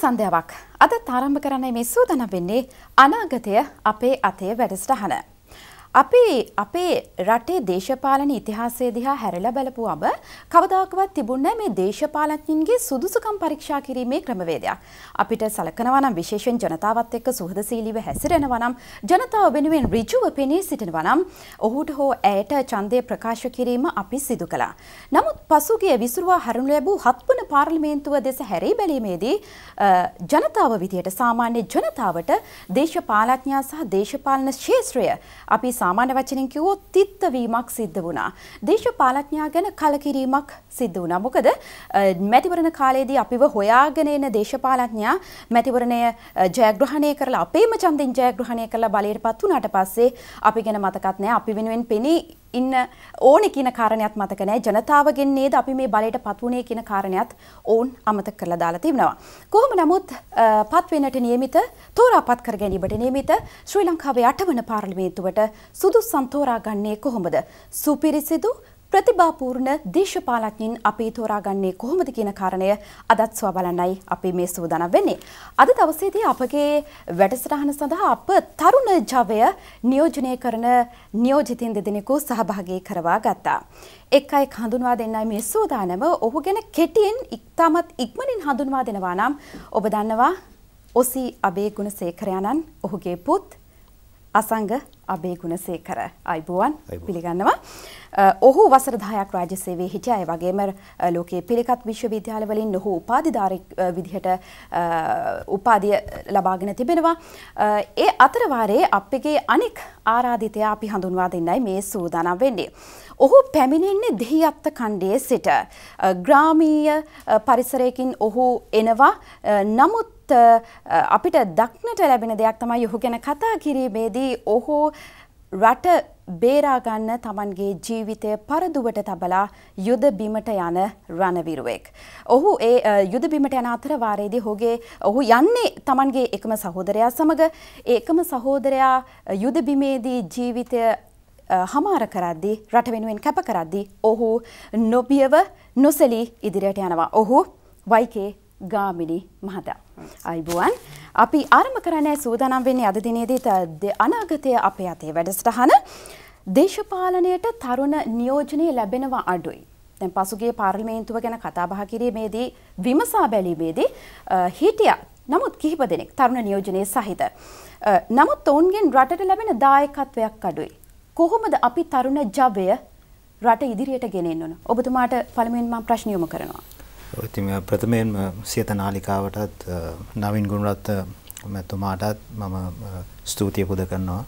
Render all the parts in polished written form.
සන්ධ්‍යාවක් අද ආරම්භ කරන්නයි මේ සූදානම් වෙන්නේ අනාගතය අපේ අතේ වැඩසටහන. අපි අපේ රටේ දේශපාලන ඉතිහාසය දිහා හැරලා බලපුවම කවදාකවත් තිබුණේ නැහැ මේ දේශපාලඥයින්ගේ සුදුසුකම් පරීක්ෂා කිරීමේ ක්‍රමවේදයක්. අපිට සලකනවා නම් විශේෂයෙන් ජනතාවත් එක්ක සුහදශීලීව හැසිරෙනවා නම් ජනතාව වෙනුවෙන් ඍජුව පෙනී සිටිනවා නම් ඔහුට හෝ ඇයට ඡන්දය ප්‍රකාශ කිරීම අපි සිදු කළා. නමුත් පසුගිය විසිරුවා හරිනු ලැබූ 7 වන පාර්ලිමේන්තුව දෙස හැරී බැලීමේදී ජනතාව විදියට සාමාන්‍ය ජනතාවට දේශපාලඥයා සහ දේශපාලන ක්ෂේත්‍රය අපි සාමාන්‍ය වචනෙන් කිව්වොත් තිත්තවීමක් සිද්ධ වුණා. දේශපාලඥයා ගැන කලකිරීමක් සිද්ධ වුණා. මොකද මැතිවරණ කාලයේදී අපිව හොයාගෙන එන දේශපාලඥයා මැතිවරණය ජයග්‍රහණය කරලා අපේම ඡන්දෙන් ජයග්‍රහණය කරලා බලයටපත් වුණාට පස්සේ අපි ගැන මතකත් නැහැ. අපි වෙනුවෙන් පෙනී ඉන්න ඕනේ කියන කාරණයක් මතක නැහැ. ජනතාවගෙන් නේද අපි මේ බලයටපත් වුණේ කියන කාරණයක් ඕන් අමතක කරලා දාලා තිබෙනවා. කොහොම නමුත් පත් වෙන්නට නියමිත තෝරාපත් කර ගැනීමට නියමිත ශ්‍රී ලංකාවේ 8 වන පාර්ලිමේන්තුවට සුදුසුන් තෝරාගන්නේ කොහොමද? සුපිරිසිදු ප්‍රතිභාපූර්ණ දේශපාලඥයින් අපි තෝරාගන්නේ කොහොමද කියන කාරණය අදත් සොයා බලන්නයි අපි මේ සූදානම් වෙන්නේ. අද දවසේදී අපගේ වැඩසටහන සඳහා අප තරුණ ජවය නියෝජනය කරන නියෝජිතින් දෙදෙනෙකු සහභාගී කරවා ගත්තා. එක් අයෙක් හඳුන්වා දෙන්නයි මේ සූදානම. ඔහු ගැන කෙටියෙන් ඉක්මනට ඉක්මනින් හඳුන්වා දෙනවා නම් ඔබ දන්නවා ඔසී අබේගුණසේකරයන්න් ඔහුගේ පුත් අසංග අබේගුණසේකර අයිබෝවන් පිළිගන්නවා. ඔහු වසර 10ක් රාජ්‍ය සේවයේ හිටියා. ඒ වගේම ලෝකයේ පිළිකත් විශ්වවිද්‍යාල වලින් ඔහු උපාධිධාරී විදිහට උපාධිය ලබාගෙන තිබෙනවා. ඒ අතර වාරයේ අපගේ අනෙක් ආරාධිතයා අපි හඳුන්වා දෙන්නයි මේ සූදානම් වෙන්නේ. ඔහු පැමිණෙන්නේ දෙහිඅත්ත කණ්ඩයේ සිට ග්‍රාමීය පරිසරයකින් ඔහු එනවා. නමුත් අපිට දක්නට ලැබෙන දෙයක් තමයි ඔහු ගැන කතා කිරීමේදී ඔහු රට බේරා ගන්න තමන්ගේ ජීවිතය පරදුවට තබලා යුද බිමට යන රණවිරුවෙක්. ඔහු ඒ යුද බිමට යන අතර වාරයේදී ඔහු යන්නේ තමන්ගේ එකම සහෝදරයා සමග. ඒකම සහෝදරයා යුද බිමේදී ජීවිතය හමාර කරද්දී රට වෙනුවෙන් කැප කරද්දී ඔහු නොබියව නොසලී ඉදිරියට යනවා. ඔහු වයිකේ ගාමිණී මහතා. අයිබෝවන්. අපි ආරම්භ කරන්නේ සූදානම් වෙන්නේ අද දිනේදී අනාගතය අපේ අතේ වැඩසටහන. දේශපාලනයට තරුණ නියෝජනය ලැබෙනවා අඩුයි. දැන් පසුගිය පාර්ලිමේන්තුව ගැන කතා බහ කිරීමේදී විමසා බැලීමේදී හිටියා. නමුත් කිහිප දෙනෙක් තරුණ නියෝජනයේ සහිත. නමුත් ඔවුන්ගෙන් රටට ලැබෙන දායකත්වයක් අඩුයි. කොහොමද අපි තරුණ ජවය රට ඉදිරියට ගෙනෙන්න ඕන? ඔබතුමාට පළමුවෙන් මම ප්‍රශ්න යොමු කරනවා. ඉතින් ප්‍රථමයෙන්ම සියත නාලිකාවටත් නවීන් ගුණරත්න මැතිතුමාටත් මම ස්තුතිය පුද කරනවා.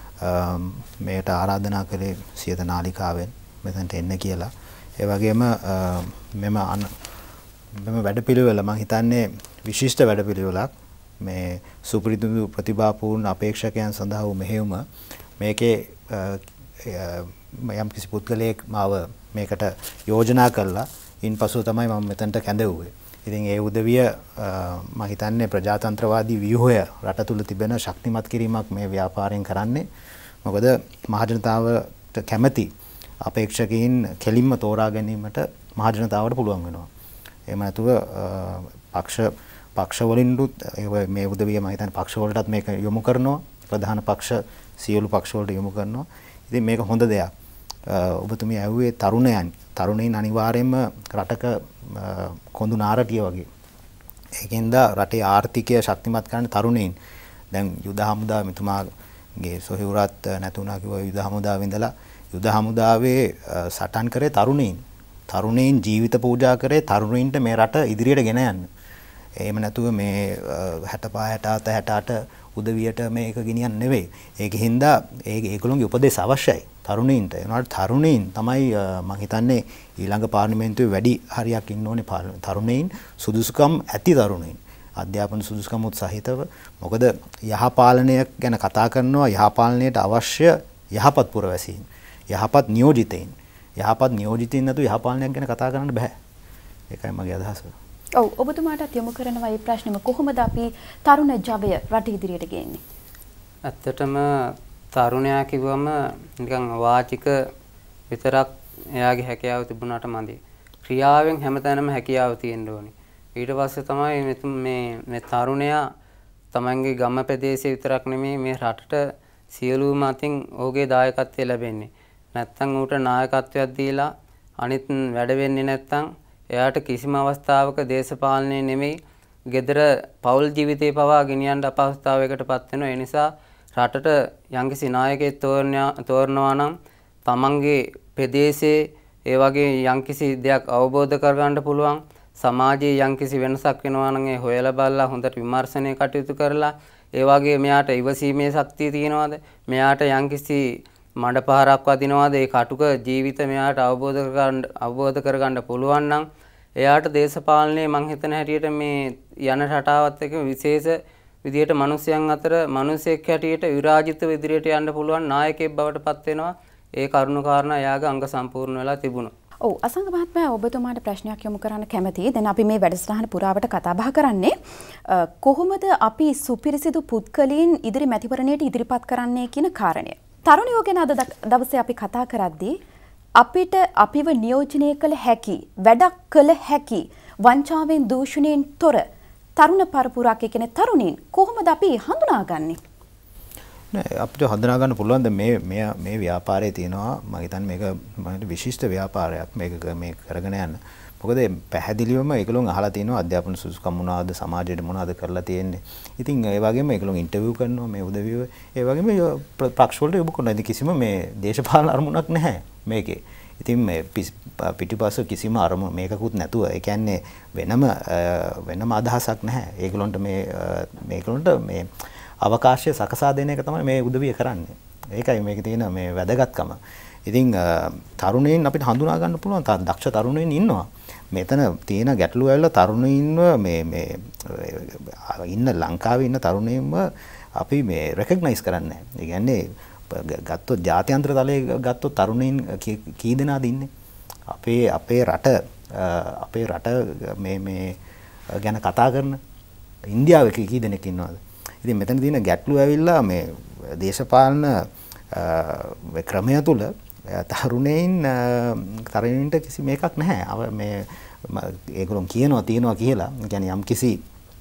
මේකට ආරාධනා කළේ සියත නාලිකාවෙන් මෙතනට එන්න කියලා. ඒ වගේම මෙම වැඩපිළිවෙල මම හිතන්නේ විශිෂ්ට වැඩපිළිවෙලක්. මේ සුපිරිදු ප්‍රතිභාපූර්ණ අපේක්ෂකයන් සඳහා වූ මෙහෙයුම මේකේ යම් කිසි පුද්ගලයෙක් මාව මේකට යෝජනා කළා. ඉන්පසු තමයි මම මෙතනට කැඳවුවේ. ඉතින් ඒ උදවිය මම හිතන්නේ ප්‍රජාතන්ත්‍රවාදී ව්‍යුහය රට තුල තිබෙන ශක්තිමත් කිරීමක් මේ ව්‍යාපාරයෙන් කරන්නේ. මොකද මහජනතාවට කැමැති අපේක්ෂකයින් කෙලින්ම තෝරා ගැනීමට මහජනතාවට පුළුවන් වෙනවා. එහෙම නැතුව පක්ෂ වලින්ුත් මේ උදවිය මම හිතන්නේ පක්ෂ වලටත් මේක යොමු කරනවා. ප්‍රධාන පක්ෂ සියලු පක්ෂ වලට යොමු කරනවා. ඉතින් මේක හොඳ දෙයක්. ඔබතුමිය ඇහුවේ තරුණයින් අනිවාර්යයෙන්ම රටක කොඳු නාරටිය වගේ. ඒකෙන්ද රටේ ආර්ථිකය ශක්තිමත් කරන්න තරුණයින්. දැන් යුද හමුදාව මෙතුමාගේ සොහිවුරත් නැතුණා කිව්වා යුද හමුදාවේ ඉඳලා යුද හමුදාවේ සටන් කරේ තරුණයින්. තරුණයින් ජීවිත පූජා කරේ තරුණයින්ට මේ රට ඉදිරියට ගෙන යන්න. එහෙම නැතුව මේ 65 67 68 උදවියට මේක ගෙනියන්න නෙවෙයි. ඒකින්ද ඒගොල්ලෝගේ උපදෙස් අවශ්‍යයි. තරුණයින්ට. ඒනවාට තරුණයින් තමයි මම හිතන්නේ ඊළඟ පාර්ලිමේන්තුවේ වැඩි හරියක් ඉන්න ඕනේ තරුණයින් සුදුසුකම් ඇති තරුණයින්. අධ්‍යාපන සුදුසුකමුත් සහිතව. මොකද යහපාලනයක් ගැන කතා කරනවා යහපාලනයට අවශ්‍ය යහපත් පුරවැසියන්. යහපත් නියෝජිතයින්. යහපත් නියෝජිතයින් නැතුව යහපාලනයක් ගැන කතා කරන්න බෑ. ඒකයි මගේ අදහස. ඔව් ඔබතුමාටත් යොමු කරනවා මේ ප්‍රශ්නෙම කොහොමද අපි තරුණ ජවය රට ඉදිරියට ගේන්නේ? ඇත්තටම තරුණයා කිව්වම නිකන් වාචික විතරක් එයාගේ හැකියාව තිබුණාට මදි. ක්‍රියාවෙන් හැමතැනම හැකියාව තියෙන්න ඕනේ. ඊට පස්සේ තමයි මේ තරුණයා තමන්ගේ ගම ප්‍රදේශයේ විතරක් නෙමෙයි මේ රටට සියලුම අතින් ඔහුගේ දායකත්වය ලැබෙන්නේ. නැත්තම් ඌට නායකත්වයක් දීලා අනිත් වැඩ වෙන්නේ නැත්තම් එයාට කිසිම අවස්ථාවක දේශපාලනයේ නෙමෙයි gedara පෞල් ජීවිතේ පවා ගෙනියන්න අපහසුතාවයකටපත් වෙනවා. ඒ නිසා රටට යම්කිසි නායකයෙක් තෝරනවා නම් තමන්ගේ ප්‍රදේශයේ ඒ වගේ යම්කිසි දෙයක් අවබෝධ කරගන්න පුළුවන්. සමාජයේ යම්කිසි වෙනසක් වෙනවා නම් ඒ හොයලා බලලා හොඳට විමර්ශනය කටයුතු කරලා ඒ වගේ මෙයාට ඉවසීමේ ශක්තිය තියෙනවද? මෙයාට යම්කිසි මඩපහරක් වදිනවද? ඒ කටුක ජීවිත මෙයාට අවබෝධ කරගන්න පුළුවන් නම් එයාට දේශපාලනයේ මං හිතන හැටියට මේ යන රටාවත් එක්ක විශේෂ විදියට මිනිස්යන් අතර මිනිසෙක් හැටියට විරාජිතව ඉදිරියට යන්න පුළුවන් නායකයෙක් බවට පත් වෙනවා. ඒ කරුණු කාරණා එයාගේ අංග සම්පූර්ණ වෙලා තිබුණා. ඔව් අසංග මහත්මයා ඔබතුමාට ප්‍රශ්නයක් යොමු කරන්න කැමතියි. දැන් අපි මේ වැඩසටහන පුරාවට කතා බහ කරන්නේ කොහොමද අපි සුපිරිසිදු පුද්ගලයන් ඉදිරි මැතිවරණයට ඉදිරිපත් කරන්නේ කියන කාරණය. තරුණයෝ ගැන අද දවසේ අපි කතා කරද්දී අපිට අපිව නියෝජනය කළ හැකි, වැඩක් කළ හැකි, වංචාවෙන් දූෂණයෙන් තොර තරුණ පරපුරක් කියන තරුණීන් කොහොමද අපි හඳුනාගන්නේ? නෑ අපිට හඳුනා ගන්න පුළුවන් මේ ව්‍යාපාරයේ තියෙනවා මම හිතන්නේ මේක විශිෂ්ට ව්‍යාපාරයක් මේක මේ කරගෙන යන්න. මොකද පැහැදිලිවම ඒගොල්ලෝ අහලා තියෙනවා අධ්‍යාපන සුසුකම් මොනවාද සමාජයට මොනවාද කරලා තියෙන්නේ. ඉතින් ඒ වගේම ඒගොල්ලෝ ඉන්ටර්විව් කරනවා මේ උදවිය. ඒ වගේම පක්ෂ වලට යොමු කරනවා. ඉතින් කිසිම මේ දේශපාලන අරමුණක් නැහැ මේකේ. ඉතින් මේ පිටිපස්ස කිසිම අරමුණ මේකකුත් නැතුව ඒ කියන්නේ වෙනම අදහසක් නැහැ. ඒගොල්ලන්ට මේගොල්ලන්ට මේ අවකාශය සකසා දෙන එක තමයි මේ උදවිය කරන්නේ. ඒකයි මේකේ තියෙන මේ වැදගත්කම. ඉතින් තරුණයින් අපිට හඳුනා ගන්න පුළුවන් දක්ෂ තරුණයින් ඉන්නවා. මෙතන තියෙන ගැටලුව ඇවිල්ලා තරුණයින්ව මේ ඉන්න ලංකාවේ ඉන්න තරුණයින්ව අපි මේ රෙකග්නයිස් කරන්නේ නැහැ. ඒ කියන්නේ ගත්තොත් ජාත්‍යන්තර තලයේ ගත්තොත් තරුණයින් කී දෙනාද ඉන්නේ? අපේ රට මේ ගැන කතා කරන ඉන්දියාවේ කී දෙනෙක් ඉන්නවද? ඉතින් මෙතන තියෙන ගැටලුව ඇවිල්ලා මේ දේශපාලන ක්‍රමය තුල තරුණයින්ට කිසි මේකක් නැහැ. මේ ඒගොල්ලෝ කියනවා තියනවා කියලා. කියන්නේ යම් කිසි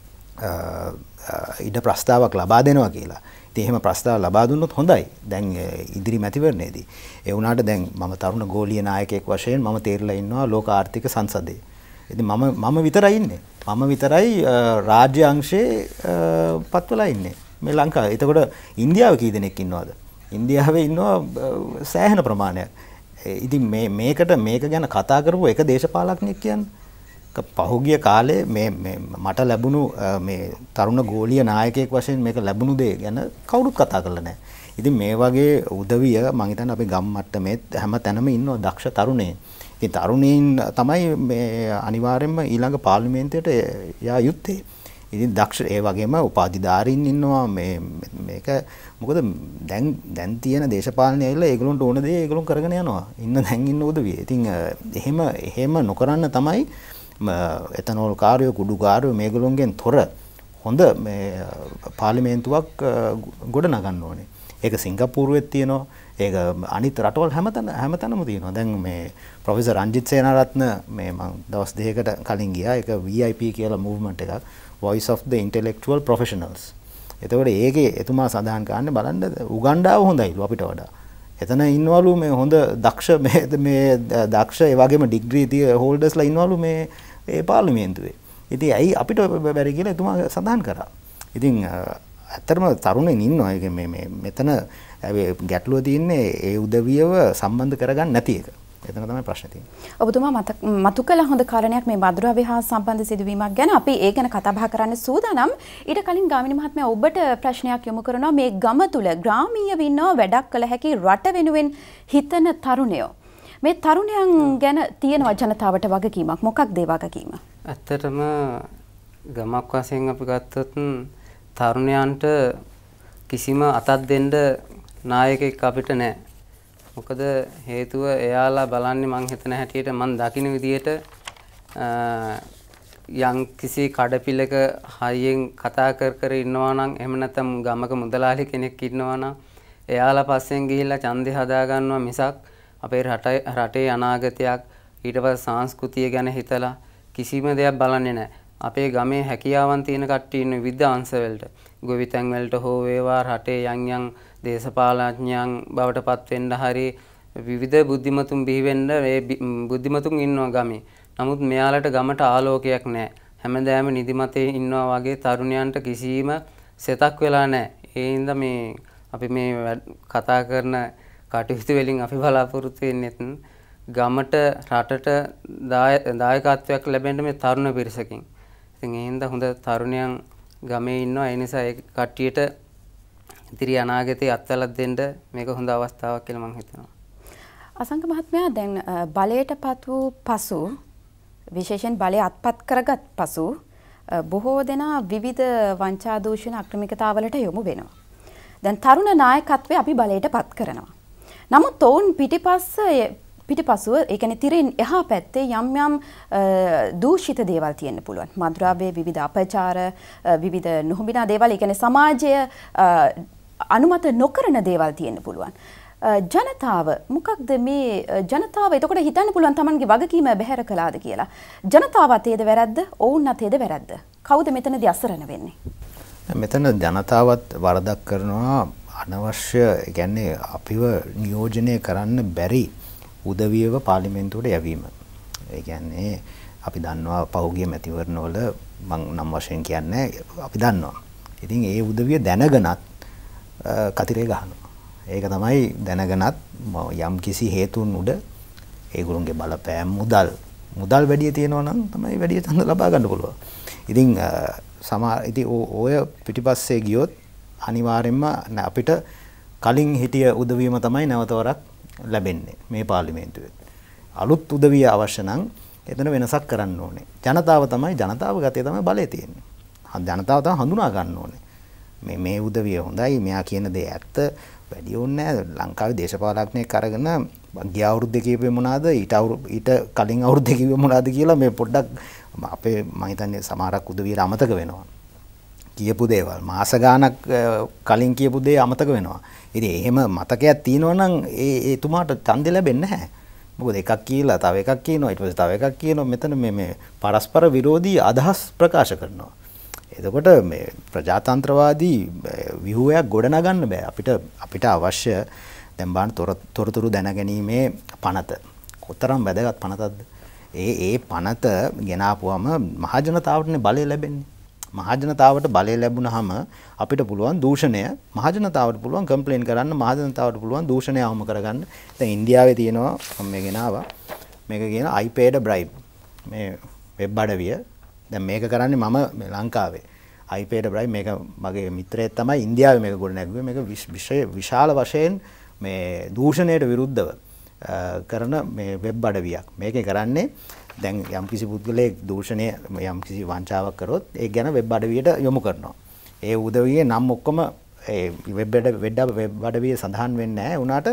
ඉඩ ප්‍රස්තාවක් ලබා දෙනවා කියලා. ඉතින් එහෙම ප්‍රස්තාව ලබා දුන්නොත් හොඳයි. දැන් ඉදිරි මැතිවරණයේදී. ඒ වුණාට දැන් මම තරුණ ගෝලීය නායකයෙක් වශයෙන් මම තේරලා ඉන්නවා ලෝක ආර්ථික සංසදයේ. ඉතින් මම විතරයි ඉන්නේ. මම විතරයි රාජ්‍ය අංශයේ පත් වෙලා ඉන්නේ. මේ ලංකාවේ. එතකොට ඉන්දියාවේ කී දෙනෙක් ඉන්නවද? ඉන්දියාවේ ඉන්නවා සෑහෙන ප්‍රමාණයක්. ඉතින් මේක ගැන කතා කරපුව එක දේශපාලඥයෙක් කියන්නේ. පහුගිය කාලේ මට ලැබුණු මේ තරුණ ගෝලීය නායකයෙක් වශයෙන් මේක ලැබුණු දේ ගැන කවුරුත් කතා කරලා නැහැ. ඉතින් මේ වගේ උදවිය මම හිතන්නේ අපේ ගම් මට්ටමේ හැම තැනම ඉන්නවා දක්ෂ තරුණයින්. ඉතින් තරුණයින් තමයි මේ අනිවාර්යයෙන්ම ඊළඟ පාර්ලිමේන්තුවට යා යුත්තේ. ඉතින් දක්ෂ ඒ වගේම උපාධිධාරීන් ඉන්නවා මේක මොකද දැන් තියෙන දේශපාලනය ඇවිල්ලා ඒගොල්ලන්ට ඕන දේ ඒගොල්ලෝ කරගෙන යනවා. දැන් ඉන්න උදවිය. ඉතින් එහෙම නොකරන්න තමයි එතනෝල් කාර්යෝ කුඩු කාර්යෝ මේගොල්ලොන්ගෙන් තොර හොඳ මේ පාර්ලිමේන්තුවක් ගොඩනගන්න ඕනේ. ඒක සිංගප්පූරුවෙත් තියෙනවා. ඒක අනිත් රටවල් හැමතැනම තියෙනවා. දැන් මේ ප්‍රොෆෙසර් රංජිත් සේනාරත්න මේ මම දවස් දෙකකට කලින් ගියා. ඒක VIP කියලා මූව්මන්ට් එකක්. Voice of the Intellectual Professionals. එතකොට ඒකේ එතුමා සඳහන් කරන්නේ බලන්න උගණ්ඩාව හොඳයිලු අපිට වඩා. එතන ඉන්නවලු මේ හොඳ දක්ෂ මේ දක්ෂ ඒ වගේම ඩිග්‍රී හෝල්ඩර්ස්ලා ඉන්නවලු මේ ඒ පාර්ලිමේන්තුවේ. ඉතින් ඇයි අපිට බැරි කියලා එතුමා සඳහන් කරා. ඉතින් ඇත්තටම තරුණයින් ඉන්නවා. ඒක මේ මෙතන ගැටලුව තියෙන්නේ ඒ උදවියව සම්බන්ධ කරගන්න නැති එක. එතන තමයි ප්‍රශ්නේ තියෙන්නේ. ඔබතුමා මතු කළ හොඳ කාරණයක් මේ මధుරාවේ හා සම්බන්ධ සිදුවීමක් ගැන අපි ඒ ගැන කතා බහ කරන්න සූදානම්. ඊට කලින් ගාමිණී මහත්මයා ඔබට ප්‍රශ්නයක් යොමු කරනවා මේ ගම තුල ග්‍රාමීය වින්නව වැඩක් කළ හැකි රට වෙනුවෙන් හිතන තරුණයෝ. මේ තරුණයන් ගැන තියෙන ජනතාවට වගකීමක් මොකක්ද ඒ වගකීම? ඇත්තටම ගමක් වශයෙන් අපි ගත්තොත් තරුණයන්ට කිසිම අතක් දෙන්න නායකයෙක් අපිට නැහැ. මොකද හේතුව එයාලා බලන්නේ මං හිතන හැටියට මං දකින විදියට යම් කිසි කඩපිලක හයියෙන් කතා කර ඉන්නවා නම් එහෙම නැත්නම් ගමක මුදලාලි කෙනෙක් ඉන්නවා නම් එයාලා පස්සෙන් ගිහිල්ලා ඡන්දේ හදා ගන්නවා මිසක් අපේ රටේ අනාගතයක් ඊට පස්සේ සංස්කෘතිය ගැන හිතලා කිසිම දෙයක් බලන්නේ නැහැ. අපේ ගමේ හැකියාවන් තියෙන කට්ටිය ඉන්න විවිධ අංශ වලට ගොවිතැන් වලට හෝ වේවා රටේ යම් දේශපාලඥයන් බවට පත් වෙන්න හරි විවිධ බුද්ධිමතුන් බිහි වෙන්න ඒ බුද්ධිමතුන් ඉන්නවා ගමේ. නමුත් මෙයාලට ගමට ආලෝකයක් නැහැ. හැමදාම නිදිමතේ ඉන්නවා වගේ තරුණයන්ට කිසිම සෙතක් වෙලා නැහැ. ඒ හින්දා මේ අපි මේ කතා කරන කටයුතු වලින් අපි බලාපොරොත්තු වෙන්නේ ගමට රටට දායකත්වයක් ලැබෙන්න මේ තරුණ පිරිසකින්. ඉතින් ඒ හින්දා හොඳ තරුණයන් ගමේ ඉන්නවා. ඒ නිසා ඒ කට්ටියට ඉතිරි අනාගතයේ අත්වලක් දෙන්න මේක හොඳ අවස්ථාවක් කියලා මම හිතනවා. අසංක මහත්මයා දැන් බලයටපත් වූ පසු විශේෂයෙන් බලය අත්පත් කරගත් පසු බොහෝ දෙනා විවිධ වංචා දූෂණ අක්‍රමිකතාවලට යොමු වෙනවා. දැන් තරුණ නායකත්වය අපි බලයටපත් කරනවා. නමුත් ඔවුන් පිටිපසුව ඒ කියන්නේ තිරින් එහා පැත්තේ යම් දූෂිත දේවල් තියෙන්න පුළුවන්. මද්ද්‍රව්‍ය විවිධ අපචාර විවිධ නොහොබිනා දේවල් ඒ කියන්නේ සමාජය අනුමත නොකරන දේවල් තියෙන්න පුළුවන්. ජනතාව මොකක්ද මේ ජනතාව එතකොට හිතන්න පුළුවන් Tamanගේ වගකීම බැහැර කළාද කියලා. ජනතාව අතේද වැරද්ද? ඔවුන් අතේද වැරද්ද? කවුද මෙතනදී අසරණ වෙන්නේ? මෙතන ජනතාවත් වරදක් කරනවා අනවශ්‍ය කියන්නේ අපිව නියෝජනය කරන්න බැරි උදවියව පාර්ලිමේන්තුවට යැවීම. ඒ කියන්නේ අපි දන්නවා පහුගිය මැතිවරණවල මම නම් වශයෙන් කියන්නේ අපි දන්නවා. ඉතින් ඒ උදවිය දැනගෙනත් කතිරේ ගහනවා. ඒක තමයි දැනගෙනත් යම් කිසි හේතුන් උඩ ඒගොල්ලන්ගේ බලපෑම් මුදල් වැඩි තියෙනවා නම් තමයි වැඩි තන්ද ලබා ගන්න පුළුවන්. ඉතින් ඉතින් ඔය පිටිපස්සේ ගියොත් අනිවාර්යෙන්ම අපිට කලින් හිටිය උදවියම තමයි නැවතවරක් ලැබෙන්නේ මේ පාර්ලිමේන්තුවේ. අලුත් උදවිය අවශ්‍ය නම් එතන වෙනසක් කරන්න ඕනේ. ජනතාව ගතේ තමයි බලය තියෙන්නේ. ජනතාව තමයි හඳුනා ගන්න ඕනේ. මේ උදවිය හොඳයි මෙයා කියන දේ ඇත්ත වැඩි ඕනේ නැහැ. ලංකාවේ දේශපාලඥයෙක් අරගෙන ගිය අවුරුද්දේ කියපේ මොනවාද ඊට කලින් අවුරුද්දේ කිව්වේ මොනවාද කියලා මේ පොඩ්ඩක් අපේ මම හිතන්නේ සමහරක් උදවියට අමතක වෙනවා. කියපු දේවල් මාස ගාණක් කලින් කියපු දේ අමතක වෙනවා. ඉතින් එහෙම මතකයක් තියෙනවා නම් ඒ එතුමාට ඡන්දෙ ලැබෙන්නේ නැහැ. මොකද එකක් කියලා තව එකක් කියනවා ඊට පස්සේ තව එකක් කියනවා මෙතන මේ පරස්පර විරෝධී අදහස් ප්‍රකාශ කරනවා. එතකොට මේ ප්‍රජාතන්ත්‍රවාදී ව්‍යුහයක් ගොඩනගන්න බෑ. අපිට අවශ්‍ය දැන් බාන තොරතුරු දැනගැනීමේ පනත. කොතරම් වැදගත් පනතක්ද? ඒ පනත ගෙනාපුවම මහජනතාවටනේ බලය ලැබෙන්නේ. මහජනතාවට බලය ලැබුණාම අපිට පුළුවන් දූෂණය මහජනතාවට පුළුවන් කම්ප්ලේන් කරන්න මහජනතාවට පුළුවන් දූෂණය අවම කරගන්න. දැන් ඉන්දියාවේ තියෙනවා මම මේ ගෙනාවා. මේක කියන iPad bribe. මේ වෙබ් අඩවිය. දැන් මේක කරන්නේ මම මේ ලංකාවේ. iPad bribe මේක මගේ මිත්‍රයෙක් තමයි ඉන්දියාවේ මේක ගොඩ නැගුවේ. මේක විශාල වශයෙන් මේ දූෂණයට විරුද්ධව කරන මේ වෙබ් අඩවියක්. මේකේ කරන්නේ දැන් යම්කිසි පුද්ගලයෙක් දූෂණය යම්කිසි වංචාවක් කරොත් ඒක ගැන වෙබ් අඩවියට යොමු කරනවා. ඒ උදවියේ නම් ඔක්කොම ඒ වෙබ් අඩවියේ සඳහන් වෙන්නේ නැහැ. උනාට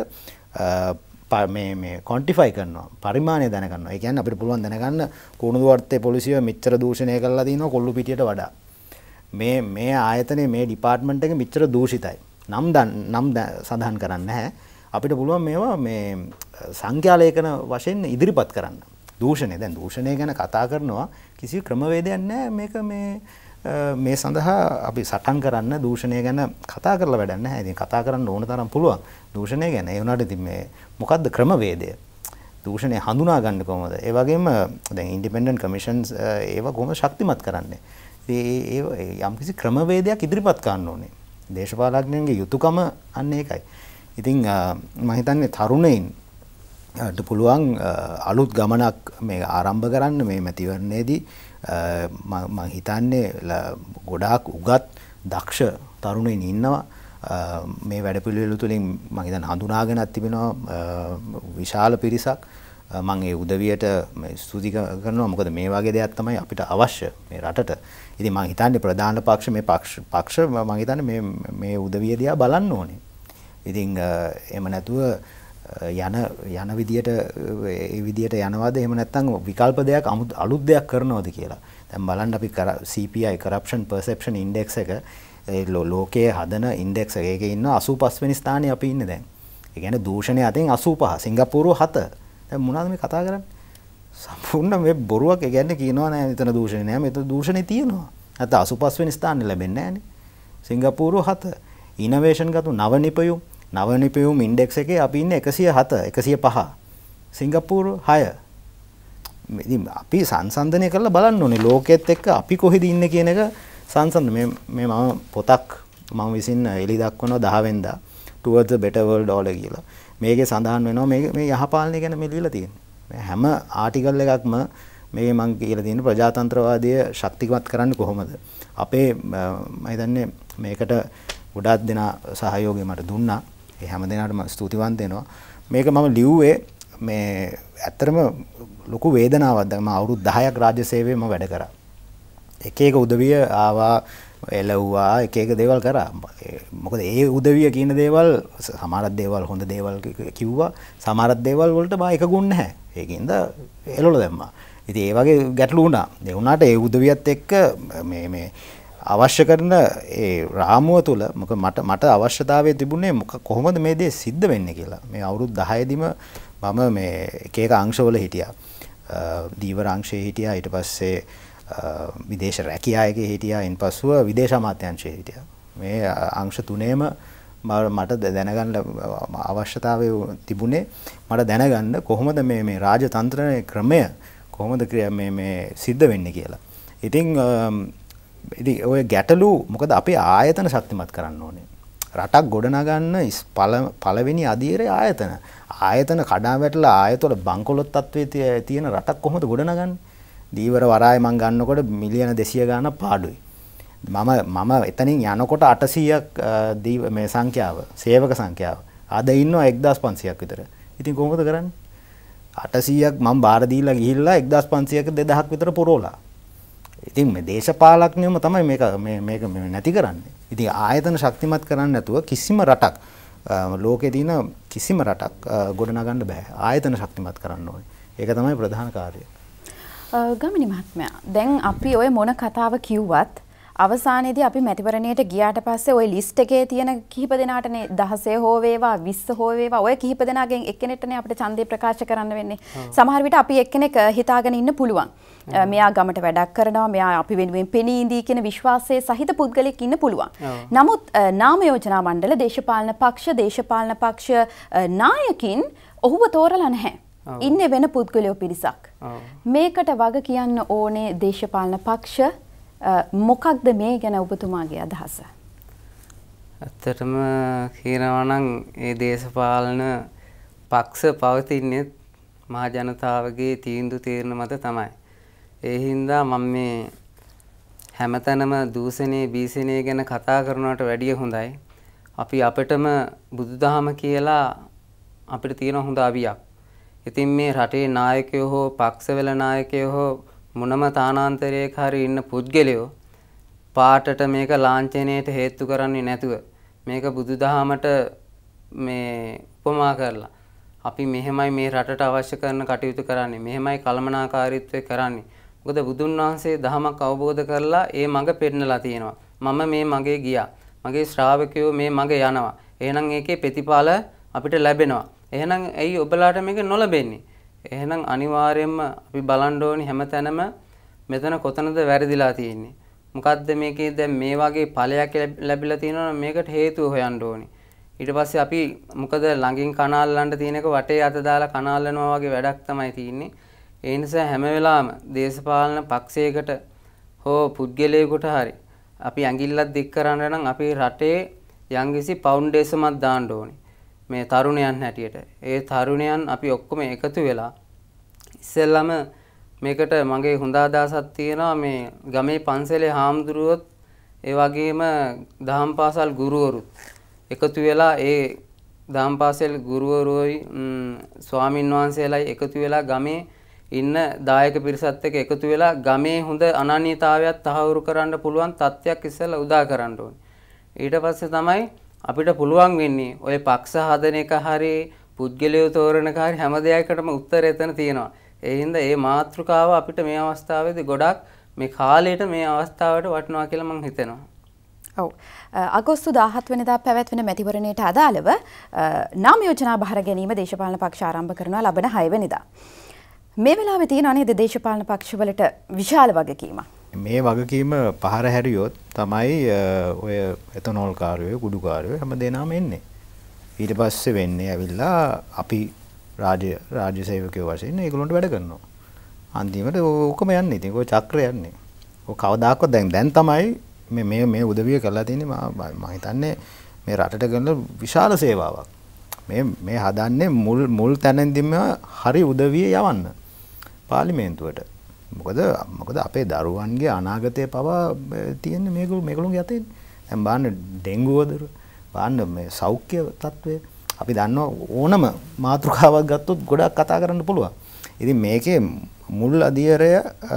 මේ ක්වොන්ටිෆයි කරනවා. පරිමාණය දැනගන්නවා. ඒ කියන්නේ අපිට පුළුවන් දැනගන්න කුණුදුවර්තේ පොලිසිය මෙච්චර දූෂණය කරලා දිනවා කොල්ලු පිටියට වඩා. මේ ආයතනයේ මේ ඩිපාර්ට්මන්ට් එක මෙච්චර දූෂිතයි. නම් සඳහන් කරන්නේ නැහැ. අපිට පුළුවන් මේවා මේ සංඛ්‍යාලේඛන වශයෙන් ඉදිරිපත් කරන්න. දූෂණය දැන් දූෂණය ගැන කතා කරනවා කිසි ක්‍රමවේදයක් නැහැ. මේක මේ සඳහා අපි සටන් කරන්න දූෂණය ගැන කතා කරලා වැඩක් නැහැ. ඉතින් කතා කරන්න ඕන තරම් පුළුවන් දූෂණය ගැන. ඒ වුණාට ඉතින් මේ මොකද්ද ක්‍රමවේදය? දූෂණය හඳුනා ගන්න කොහොමද? ඒ වගේම දැන් ඉන්ඩිපෙන්ඩන්ට් කමිෂන්ස් ඒවා කොහොමද ශක්තිමත් කරන්නේ? ඒ යම්කිසි ක්‍රමවේදයක් ඉදිරිපත් කරන්න ඕනේ. දේශපාලඥයන්ගේ යුතුයකම අන්න ඒකයි. ඉතින් මම හිතන්නේ තරුණයින්ට පුළුවන් අලුත් ගමනක් මේ ආරම්භ කරන්න මේ මැතිවරණයේදී මම හිතන්නේ ගොඩාක් උගත් දක්ෂ තරුණයින් ඉන්නවා. මේ වැඩපිළිවෙල තුළින් මම හිතන්නේ හඳුනාගෙනත් තිබෙනවා විශාල පිරිසක්. මම ඒ උදවියට ස්තුති කරනවා. මොකද මේ වගේ දෙයක් තමයි අපිට අවශ්‍ය මේ රටට. ඉතින් මම හිතන්නේ ප්‍රධාන පක්ෂ මේ පක්ෂ මම හිතන්නේ මේ උදවිය දිහා බලන්න ඕනේ. ඉතින් එහෙම නැතුව යන විදියට ඒ විදියට යනවාද එහෙම නැත්නම් විකල්ප දෙයක් අලුත් දෙයක් කරනවද කියලා. දැන් බලන්න අපි CPI Corruption Perception Index එක ලෝකයේ හදන ඉන්ඩෙක්ස් එකේ ඉන්න 85 වෙනි ස්ථානයේ අපි ඉන්නේ දැන්. ඒ කියන්නේ දූෂණය අතින් 85 සිංගප්පූරුව 7. දැන් මොනවද මේ කතා කරන්නේ? සම්පූර්ණ මේ බොරුවක්. ඒ කියන්නේ කියනවා නෑ මෙතන දූෂණය නෑ. මෙතන දූෂණේ තියෙනවා. නැත්නම් 85 වෙනි ස්ථානෙ ලැබෙන්නේ නෑනේ. සිංගප්පූරු 7. ඉනෝවේෂන් ගතු නව නිපැයුම් ඉන්ඩෙක්ස් එකේ අපි ඉන්නේ 107 105. සිංගප්පූරු 6. ඉතින් අපි සංසන්දනය කරලා බලන්න ඕනේ ලෝකෙත් එක්ක අපි කොහෙද ඉන්නේ කියන එක සංසන්දන මේ මම පොතක් මම විසින් එළි දක්වනවා 10 වෙනිදා towards a better world order කියලා. මේකේ සඳහන් වෙනවා මේ යහපාලනය ගැන මේ ලියලා තියෙන්නේ. හැම ආටිකල් එකක්ම මේකේ මම කියලා තියෙන ප්‍රජාතන්ත්‍රවාදය ශක්තිමත් කරන්නේ කොහොමද? අපේ මම හිතන්නේ මේකට ගොඩාක් දෙනා සහයෝගය මට දුන්නා. ඒ හැම දෙනාටම ස්තුතිවන්ත වෙනවා. මේක මම ලිව්වේ මේ ඇත්තටම ලොකු වේදනාවක්. දැන් මම අවුරුදු 10ක් රාජ්‍ය සේවයේ මම වැඩ කරා. එක එක උදවිය ආවා එළවුවා එක එක දේවල් කරා. මොකද ඒ උදවිය කියන දේවල් සමහරක් දේවල් හොඳ දේවල් කිව්වා. සමහරක් දේවල් වලට මම එකගුණ නැහැ. ඒකින්ද එළවල දැම්මා. ඉතින් ඒ වගේ ගැටලු වුණා. ඒ වුණාට ඒ උදවියත් එක්ක මේ අවශ්‍ය කරන ඒ රාමුව තුල මට අවශ්‍යතාවය තිබුණේ කොහොමද මේ දේ සිද්ධ වෙන්නේ කියලා. මේ අවුරුදු 10 දිම මම මේ එක එක අංශවල හිටියා. දීවර අංශයේ හිටියා. ඊට පස්සේ විදේශ රැකියා එකේ හිටියා. ඉන්පසුව විදේශ අමාත්‍යාංශයේ හිටියා. මේ අංශ තුනේම මට දැනගන්න අවශ්‍යතාවය තිබුණේ මට දැනගන්න කොහොමද මේ රාජතන්ත්‍රයේ ක්‍රමය කොහොමද මේ සිද්ධ වෙන්නේ කියලා. ඉතින් ඔය ගැටලු මොකද අපි ආයතන ශක්තිමත් කරන්න ඕනේ. රටක් ගොඩනගන්න පළවෙනි අධීරයේ ආයතන කඩා වැටලා ආයතවල බංකොලොත් තත්ත්වයේ තියෙන රටක් කොහොමද ගොඩනගන්නේ? දීවර වරාය මං ගන්නකොට මිලියන 200 ගාණක් පාඩුයි. මම එතනින් යනකොට 800ක් මේ සංඛ්‍යාව සේවක සංඛ්‍යාව. අද ඉන්නවා 1500ක් විතර. ඉතින් කොහොමද කරන්නේ? 800ක් මම බාර දීලා ගිහිල්ලා 1500ක 2000ක් විතර පුරවලා. ඉතින් මේ දේශපාලඥයම තමයි මේක නැති කරන්නේ. ඉතින් ආයතන ශක්තිමත් කරන්නේ නැතුව කිසිම රටක් ලෝකේ තියෙන කිසිම රටක් ගොඩනගන්න බෑ. ආයතන ශක්තිමත් කරන්න ඕනේ. ඒක තමයි ප්‍රධාන කාර්යය. ගමිනි මහත්මයා, දැන් අපි ඔය මොන කතාව කිව්වත් අවසානයේදී අපි මැතිවරණයට ගියාට පස්සේ ওই ලිස්ට් එකේ තියෙන කිහිප දෙනාටනේ 16 හෝ වේවා 20 හෝ වේවා ඔය කිහිප දෙනාගෙන් එක්කෙනෙක්ටනේ අපිට ඡන්දේ ප්‍රකාශ කරන්න වෙන්නේ. සමහර විට අපි එක්කෙනෙක් හිතාගෙන ඉන්න පුළුවන්. මෙයා ගමට වැඩක් කරනවා, මෙයා අපි වෙනුවෙන් පෙනී ඉඳී කියන විශ්වාසයේ සහිත පුද්ගලෙක් ඉන්න පුළුවන්. නමුත් නාම යෝජනා මණ්ඩල දේශපාලන පක්ෂ නායකින් ඔහුව තෝරලා නැහැ. ඉන්නේ වෙන පුද්ගලයෝ පිරිසක්. මේකට වග කියන්න ඕනේ දේශපාලන පක්ෂ මොකක්ද මේ ගැන ඔබතුමාගේ අදහස? ඇත්තටම කියනවා නම් ඒ දේශපාලන පක්ෂ පවතින්නේ මහ ජනතාවගේ තීන්දුව తీරන මත තමයි. ඒ හින්දා මම මේ හැමතැනම දූෂණේ බීසණේ ගැන කතා කරනවට වැඩිය හොඳයි අපි අපිටම බුදුදහම කියලා අපිට තියෙන හොඳ අවියක්. ඉතින් මේ රටේ නායකයෝ හෝ පක්ෂවල නායකයෝ හෝ මොනම තානාන්තරයක හරි ඉන්න පුද්ගලයෝ පාටට මේක ලාංඡනයට හේතු කරන්නේ නැතුව මේක බුදුදහමට මේ උපමා කරලා අපි මෙහෙමයි මේ රටට අවශ්‍ය කරන කටයුතු කරන්නේ, මෙහෙමයි කළමනාකාරීත්වය කරන්නේ. මොකද බුදුන් වහන්සේ දහමක් අවබෝධ කරලා ඒ මඟ පෙන්නලා තියෙනවා. මම මේ මගේ ගියා. මගේ ශ්‍රාවකයෝ මේ මඟ යනවා. එහෙනම් ඒකේ ප්‍රතිඵල අපිට ලැබෙනවා. එහෙනම් ඇයි ඔබලාට මේක නොලැබෙන්නේ? එහෙනම් අනිවාර්යයෙන්ම අපි බලන්න ඕනි හැමතැනම මෙතන කොතනද වැරදිලා තියෙන්නේ. මොකද්ද මේකේ දැන් මේ වගේ ඵලයක් ලැබිලා තියෙනවා නම් මේකට හේතුව හොයන්න ඕනි. ඊට පස්සේ අපි මොකද ළඟින් කනාල්ලන්න තියෙන එක වටේ අත දාලා කනාල්ලනවා වගේ වැඩක් තමයි තියෙන්නේ. ඒ නිසා හැම වෙලාවෙම දේශපාලන පක්ෂයකට හෝ පුද්ගලයෙකුට හරි අපි ඇඟිල්ලක් දික් කරන්න නම් අපේ රටේ යම්කිසි ෆවුන්ඩේෂන්යක් දාන්න ඕනි. මේ තරුණයන් හැටියට. ඒ තරුණයන් අපි ඔක්කොම එකතු වෙලා ඉස්සෙල්ලාම මේකට මගේ හොඳ අදහසක් තියෙනවා මේ ගමේ පන්සලේ හාමුදුරුවොත් ඒ වගේම දහම් පාසල් ගුරුවරුත් එකතු වෙලා ඒ දහම් පාසල් ගුරුවරුයි ස්වාමින් වහන්සේලායි එකතු වෙලා ගමේ ඉන්න දායක පිරිසත් එක්ක එකතු වෙලා ගමේ හොඳ අනන්‍යතාවයක් තහවුරු කරන්න පුළුවන් තත්ත්වයක් ඉස්සෙල්ලා උදා කරන්න ඕනේ. ඊට පස්සේ තමයි අපිට පුළුවන් වෙන්නේ ඔය පක්ෂ හදන එක හරි පුද්ගලයෝ තෝරන එක හරි හැම දෙයකටම උත්තරය එතන තියෙනවා. ඒ හින්දා මේ මාතෘකාව අපිට මේ අවස්ථාවේදී ගොඩක් මේ කාලයට මේ අවස්ථාවට වටිනවා කියලා මම හිතනවා. ඔව්. අගෝස්තු 17 වෙනිදා පැවැත්වෙන මැතිවරණයට අදාළව නාම යෝජනා බහර ගැනීම දේශපාලන පක්ෂ ආරම්භ කරනවා ලබන 6 වෙනිදා. මේ වෙලාවේ තියෙනවා නේද දේශපාලන පක්ෂවලට විශාල වගකීමක්. මේ වගකීම පහර හැරියොත් තමයි ඔය එතනෝල් කාර්යය කුඩු කාර්යය හැම දෙනාම එන්නේ. ඊට පස්සේ වෙන්නේ ඇවිල්ලා අපි රාජ්‍ය සේවකයෝ වශයෙන් ඒගොල්ලන්ට වැඩ කරනවා. අන්තිමට ඔකම යන්නේ. ඉතින් ඔය චක්‍රය යන්නේ. ඔය කවදාකවත් දැන් තමයි මේ උදවිය කරලා තියෙන්නේ මම හිතන්නේ මේ රටට කරන විශාල සේවාවක්. මේ හදන්නේ මුල් තැනින්දීම හරි උදවිය යවන්න පාර්ලිමේන්තුවට. මොකද අපේ දරුවන්ගේ අනාගතය පවා තියෙන්නේ මේගොල්ලෝගේ අතේ. දැන් බලන්න ඩෙන්ගුවද බලන්න මේ සෞඛ්‍ය තත්ත්වය අපි දන්නවා ඕනම මාතෘකාවක් ගත්තොත් ගොඩක් කතා කරන්න පුළුවන්. ඉතින් මේකේ මුල් අධියරය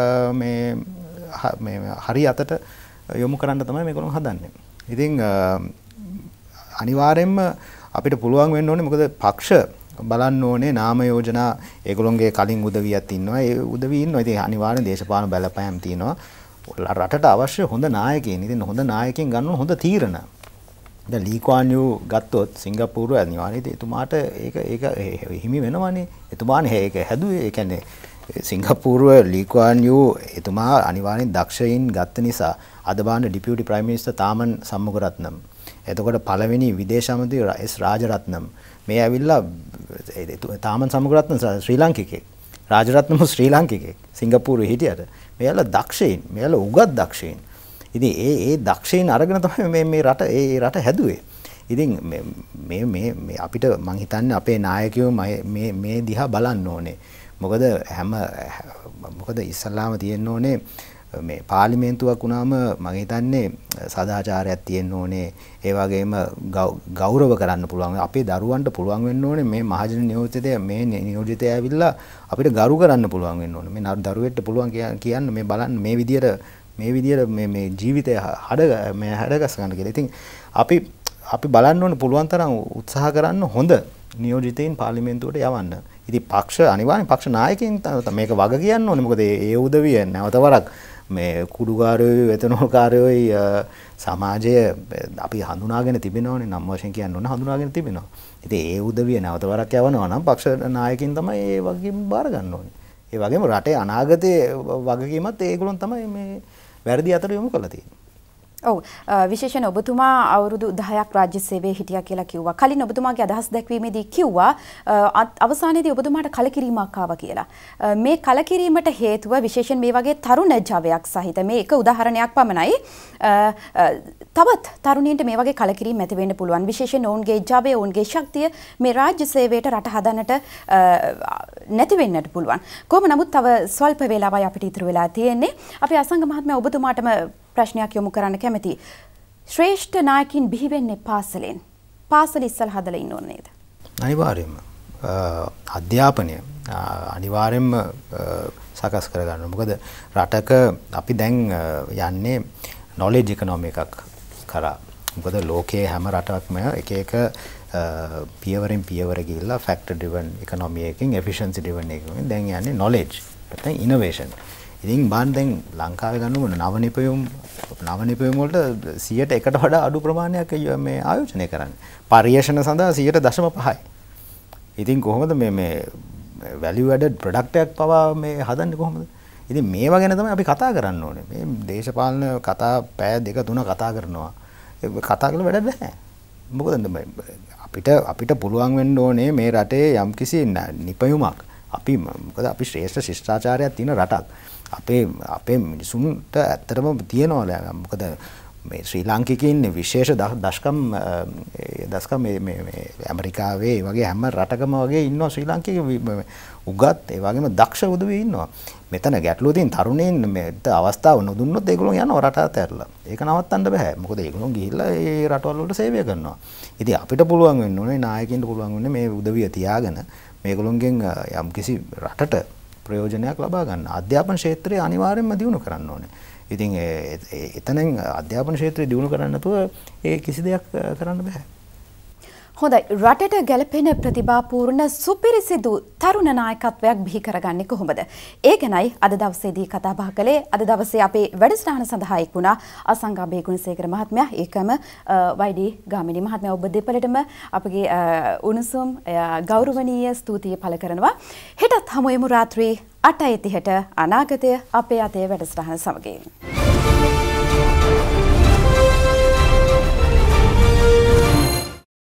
මේ හරි අතට යොමු කරන්න තමයි මේගොල්ලෝ හදන්නේ. ඉතින් අනිවාර්යයෙන්ම අපිට පුළුවන් වෙන්න ඕනේ මොකද පක්ෂ බලන්න ඕනේ නාම යෝජනා ඒගොල්ලොන්ගේ කලින් උදවියක් ඉන්නවා. ඒ උදවිය ඉන්නවා. ඉතින් අනිවාර්යෙන් දේශපාලන බලපෑම් තියෙනවා. රටට අවශ්‍ය හොඳ නායකයින්. ඉතින් හොඳ නායකයින් ගන්න හොඳ තීරණ. දැන් ලී කුවාන් යූ ගත්තොත් සිංගප්පූරුව අනිවාර්යයෙන් එතුමාට ඒක හිමි වෙනවනේ. එතුමානේ ඒක හැදුවේ. ඒ කියන්නේ සිංගප්පූරුව ලී කුවාන් යූ එතුමා අනිවාර්යෙන් දක්ෂයින් ගත්ත නිසා අද බලන්න ඩිපියුටි ප්‍රයිම් මිනිස්ටර් තාමන් සම්මුගරත්නම්. එතකොට පළවෙනි විදේශ මන්ත්‍රී එස් රාජරත්නම් මේ ඇවිල්ලා තාමන් සම්මුගරත්නම් ශ්‍රී ලාංකිකයෙක්. රාජරත්නම ශ්‍රී ලාංකිකයෙක්. සිංගප්පූරුවේ හිටියට මෙයාලා දක්ෂයින්. මෙයාලා උගත් දක්ෂයින්. ඉතින් ඒ දක්ෂයින් අරගෙන තමයි මේ රට හැදුවේ. ඉතින් මේ අපිට මං හිතන්නේ අපේ නායකයෝ මේ දිහා බලන්න ඕනේ. මොකද ඉස්සල්ලාම තියෙන්න ඕනේ මේ පාර්ලිමේන්තුවක් වුණාම මම හිතන්නේ සදාචාරයක් තියෙන්න ඕනේ. ඒ වගේම ගෞරව කරන්න පුළුවන්. අපේ දරුවන්ට පුළුවන් වෙන්න ඕනේ මේ මහජන නියෝජිතය ඇවිල්ලා අපිට ගරු කරන්න පුළුවන් වෙන්න ඕනේ. මේ දරුවෙක්ට පුළුවන් කියන්න මේ බලන්න මේ විදියට මේ ජීවිතය හැඩගස් ගන්න කියලා. ඉතින් අපි බලන්න ඕනේ පුළුවන් තරම් උත්සාහ කරන්න හොඳ නියෝජිතයින් පාර්ලිමේන්තුවට යවන්න. ඉතින් අනිවාර්යෙන් පක්ෂ නායකයින් මේක වග කියන්න ඕනේ. මොකද ඒ උදවිය නැවත වරක් මේ කුඩුකාරයෝ එතනෝල්කාරයෝයි සමාජය අපි හඳුනාගෙන තිබෙනවනේ නම් වශයෙන් කියන්න ඕන හඳුනාගෙන තිබෙනවා. ඉතින් ඒ උදවිය නැවත වරක් යවනවා නම් පක්ෂ නායකයින් තමයි ඒ වගකීම බාර ගන්න ඕනේ. ඒ වගේම රටේ අනාගතයේ වගකීමත් ඒගොල්ලොන් තමයි මේ වැරදි අතර යොමු කරලා තියෙන්නේ. ඔව් විශේෂයෙන් ඔබතුමා අවුරුදු 10ක් රාජ්‍ය සේවයේ හිටියා කියලා කිව්වා. කලින් ඔබතුමාගේ අදහස් දැක්වීමේදී කිව්වා අවසානයේදී ඔබතුමාට කලකිරීමක් ආවා කියලා. මේ කලකිරීමට හේතුව විශේෂයෙන් මේ වගේ තරුණ ජවයක් සහිත මේ එක උදාහරණයක් පමණයි. තවත් තරුණීන්ට මේ වගේ කලකිරීම ඇති වෙන්න පුළුවන්. විශේෂයෙන් ඔවුන්ගේ ජවය, ඔවුන්ගේ ශක්තිය මේ රාජ්‍ය සේවයට රට හදන්නට නැති වෙන්නට පුළුවන්. කොහොම නමුත් තව ස්වල්ප වේලාවයි අපිට ඉතුරු වෙලා තියෙන්නේ. අපි අසංග මහත්මයා ඔබතුමාටම ප්‍රශ්නයක් යොමු කරන්න කැමතියි. ශ්‍රේෂ්ඨ නායකින් බිහි වෙන්නේ පාසලෙන්. පාසල ඉස්සලා හදලා ඉන්න ඕනේ නේද? අනිවාර්යයෙන්ම. අධ්‍යාපනය අනිවාර්යයෙන්ම සකස් කරගන්න. මොකද රටක අපි දැන් යන්නේ knowledge economy එකක් කරා. මොකද ලෝකයේ හැම රටක්ම එක පියවරෙන් පියවර ගිහිල්ලා factor driven economy එකකින් efficiency driven එකකින් දැන් යන්නේ knowledge නැත්නම් innovation. ඉතින් බාන් දැන් ලංකාවේ ගන්නම නව නිපැයුම් වලට 100ට වඩා අඩු ප්‍රමාණයක් මේ ආයෝජනය කරන්නේ. පරිශ්‍රණ සඳහා 0.5යි. ඉතින් කොහොමද මේ value added product එකක් පවා මේ හදන්නේ කොහොමද? ඉතින් මේවා ගැන තමයි අපි කතා කරන්න ඕනේ. මේ දේශපාලන කතා පැය 2-3 කතා කරනවා. කතා කරලා වැඩක් නැහැ. මොකද අපිට පුළුවන් වෙන්න ඕනේ මේ රටේ යම්කිසි නිපැයුමක් මොකද අපි ශ්‍රේෂ්ඨ ශිෂ්ටාචාරයක් තියෙන රටක්. අපේ මිනිසුන්ට ඇත්තටම තියෙනවා. මොකද මේ ශ්‍රී ලාංකිකයින් විශේෂ දශකම් මේ ඇමරිකාවේ ඒ වගේ හැම රටකම වගේ ඉන්නවා ශ්‍රී ලාංකික උගත් ඒ වගේම දක්ෂ උදවිය ඉන්නවා. මෙතන ගැටලුව තියෙන තරුණයින් මේට අවස්ථාව නොදුන්නොත් ඒගොල්ලෝ යනවා රට අතහැරලා. ඒක නවත්තන්න බෑ. මොකද ඒගොල්ලෝ ගිහිල්ලා ඒ රටවල් වලට සේවය කරනවා. ඉතින් අපිට පුළුවන් වෙන්න ඕනේ නායකින්ට පුළුවන් වෙන්නේ මේ උදවිය තියාගෙන මේගොල්ලොන්ගෙන් යම්කිසි රටට ප්‍රයෝජනයක් ලබා ගන්න. අධ්‍යාපන ක්ෂේත්‍රය අනිවාර්යයෙන්ම දියුණු කරන්න ඕනේ. ඉතින් එතනින් අධ්‍යාපන ක්ෂේත්‍රය දියුණු කරන්න නැතුව ඒ කිසි දෙයක් කරන්න බෑ. හොඳයි රටට ගැලපෙන ප්‍රතිභාපූර්ණ සුපිරිසිදු තරුණ නායකත්වයක් බිහි කරගන්නේ කොහොමද? ඒ ගැනයි අද දවසේදී කතා බහ කළේ. අද දවසේ අපේ වැඩසටහන සඳහා එක් වුණා අසංගා බේගුණසේකර මහත්මයා. ඒකම වයිඩි ගාමිණී මහත්මයා ඔබ දෙපළටම අපගේ උණුසුම් ගෞරවනීය ස්තුතිය පළ කරනවා. හෙටත් හමු වෙමු රාත්‍රී 8:30ට අනාගතය අපේ අතේ වැඩසටහන සමගින්.